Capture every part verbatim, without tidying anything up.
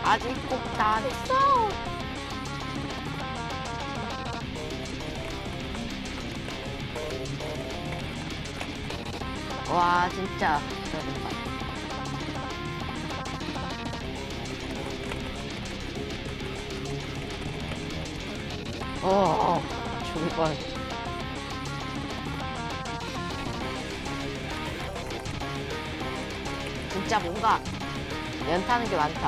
아직 꼭 다 안 했어. 와, 진짜. 어, 어, 죽을 뻔. 진짜 뭔가 연타는 게 많다.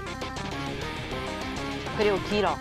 그리고 길어.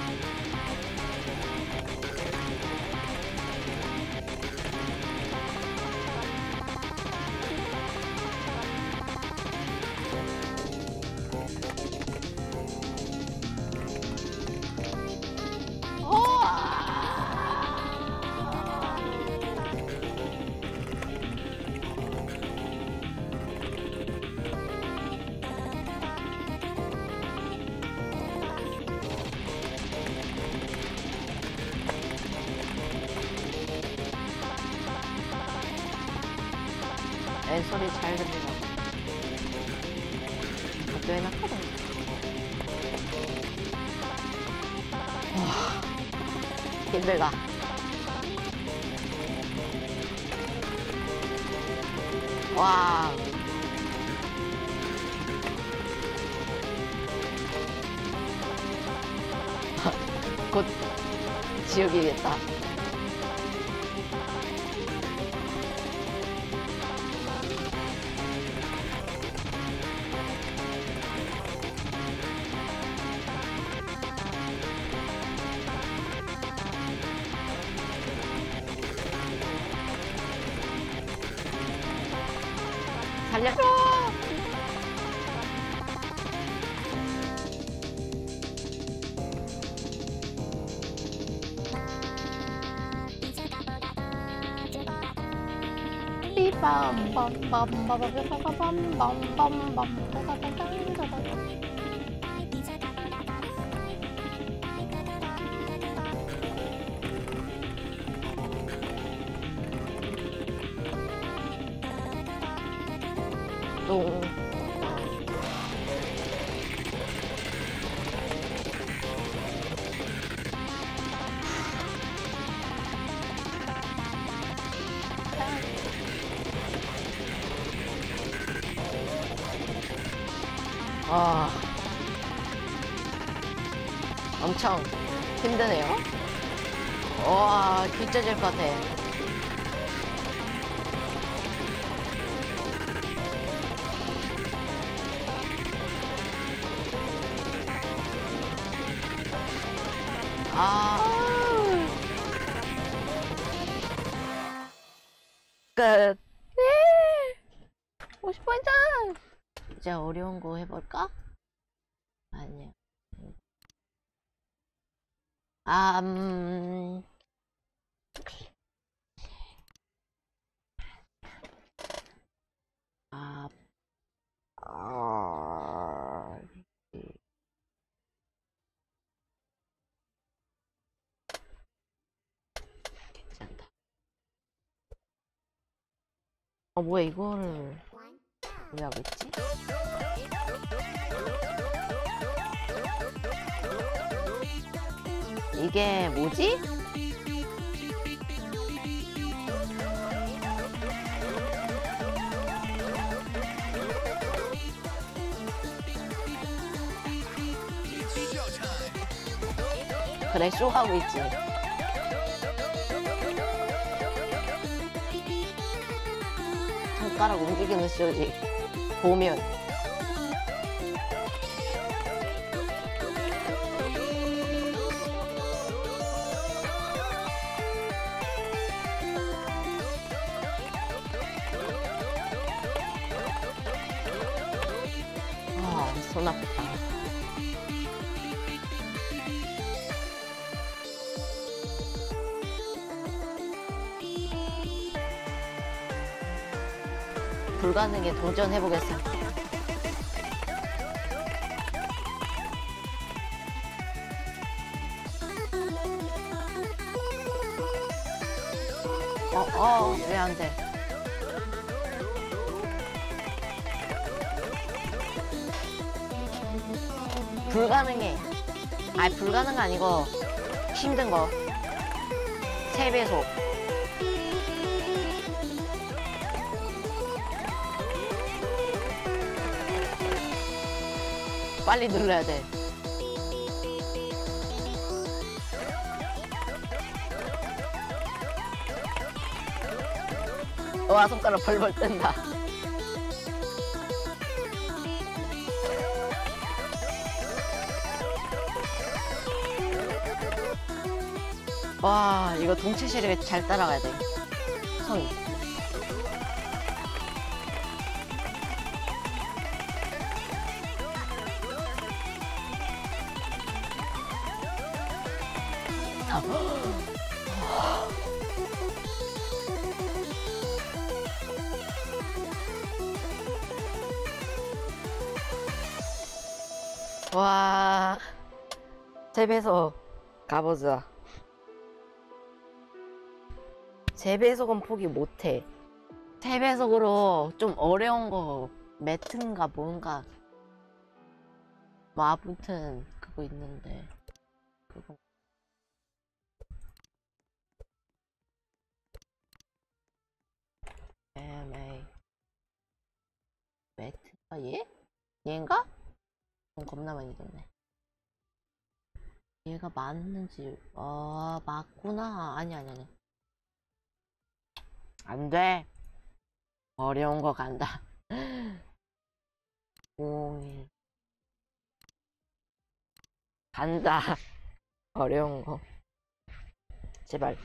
애 소리 잘 들리나? 학교에 나가자. 힘들다. 와. 곧 지옥이겠다. 살려줘! 똥. 아, 엄청 힘드네요. 와, 뒤져질 것 같아. 아, 끝. 네. 오십 포인트. 이제 어려운 거 해볼까? 아니야. 아, 음. 아, 아. 괜찮다. 어, 뭐야, 이거를 왜 하고 있지? 이게 뭐지? 그래, 쇼하고 있지. 손가락 움직이는 쇼지. 보면. 아, 손 아프다. 불가능에 도전해보겠어. 어, 어, 왜 안 돼? 불가능해. 아니 불가능 아니고 힘든 거. 세 배속. 빨리 눌러야 돼. 와, 손가락 벌벌 뜬다. 와, 이거 동체 시력에 잘 따라가야 돼. 손. 와, 재배속 가보자. 재배속은 포기 못해. 재배속으로 좀 어려운 거 매트인가 뭔가 뭐 아무튼 그거 있는데 그거 엠에이 매트가 얘? 얘인가? 좀 겁나 많이 줬네. 얘가 맞는지 아 맞구나. 아니 아니 아니 안돼. 어려운 거 간다. 오일 간다. 어려운 거 제발.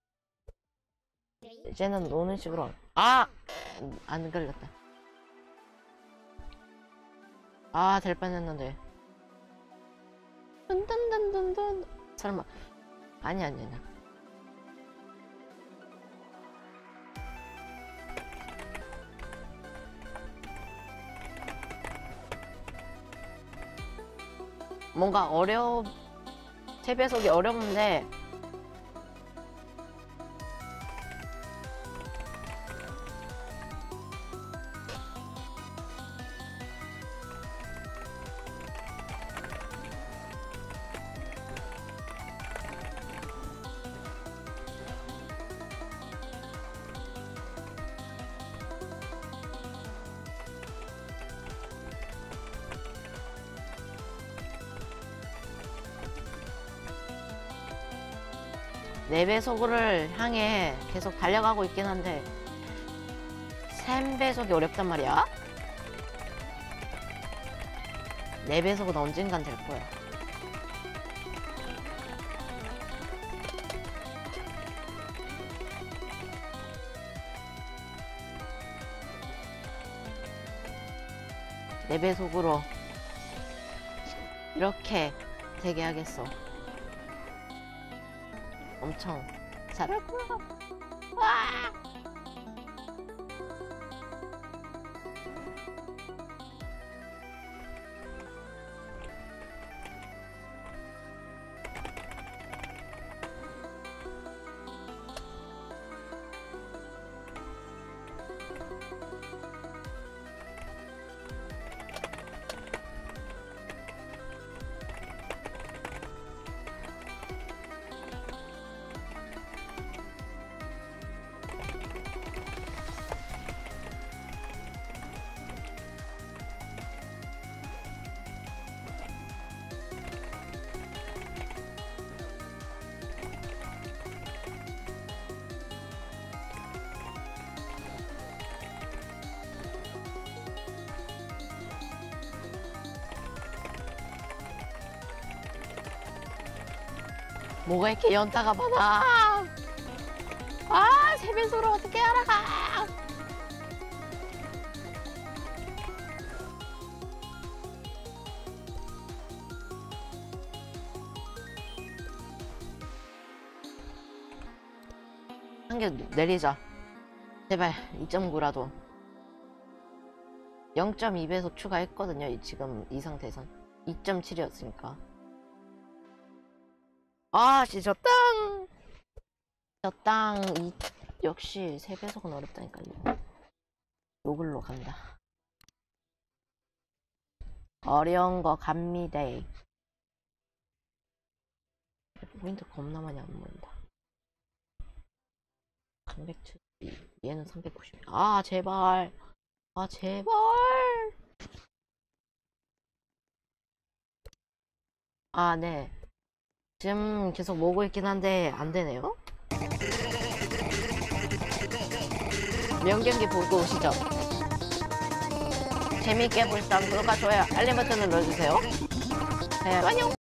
이제는 노는 식으로. 아! 안 걸렸다. 아, 될 뻔했는데. 든든든든든. 설마. 아니, 아니, 아니. 뭔가 어려, 재배속이 어려운데, 네 배속을 향해 계속 달려가고 있긴 한데 삼 배속이 어렵단 말이야. 네 배속은 언젠간 될 거야. 네 배속으로 이렇게 되게 하겠어. 엄청 잘할 거야. 와! 뭐가 이렇게 연타가 많아. 아, 세배속으로 어떻게 알아가. 한 개 내리자. 제발 이 점 구라도. 영 점 이 배속 추가했거든요. 지금 이 상태에선 이 점 칠이었으니까. 아, 씨, 저 땅! 저 땅, 이, 역시, 세 배속은 어렵다니까요. 요글로 간다. 어려운 거 갑니다. 포인트 겁나 많이 안 모인다. 삼백칠십, 얘는 삼백구십. 아, 제발. 아, 제발. 아, 네. 지금 계속 모으고 있긴 한데, 안 되네요? 명경기 보고 오시죠. 재밌게 볼 사람 구독과 좋아요, 알림 버튼을 눌러주세요. 네, 안녕!